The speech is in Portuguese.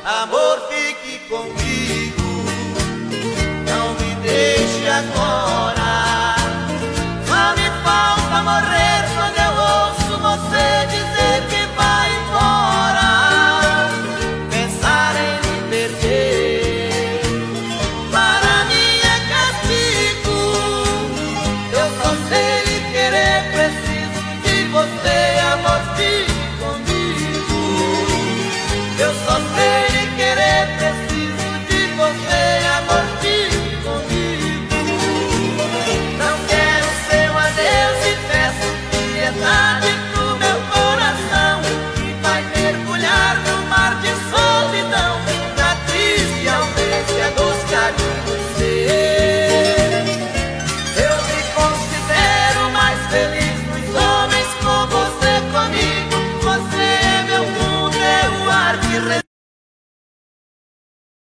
Amor, fique comigo, não me deixe agora. Só me falta morrer quando eu ouço você dizer que vai embora. Pensar em me perder para mim é castigo. Eu só sei querer, preciso de você. Amor, fique comigo. Eu só